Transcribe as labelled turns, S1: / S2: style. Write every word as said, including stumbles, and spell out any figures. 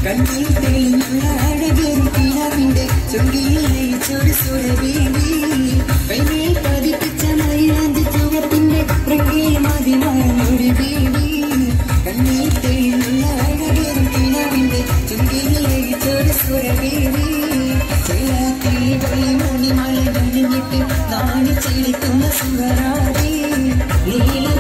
S1: കണ്ണിൽ തെളിഞ്ഞുള്ള അഴകേറും കിനാവിന്റെ ചുണ്ടിലെ ചൊരു സുരബീവി കൈമേൽ പതിപ്പിച്ച മൈലാഞ്ചി ചുവപ്പിന്റെ പ്രകേ മതിമറന്നൊരു ബീവി കണ്ണിൽ തെളിഞ്ഞുള്ള അഴകേറും കിനാവിന്റെ ചുണ്ടിലെ ചൊരു സുരബീവി ചെല്ലാത്തിൽ വെള്ളി മണിമല നനഞ്ഞിട്ട് നാണി ചെളിക്കുന്ന സുവരാ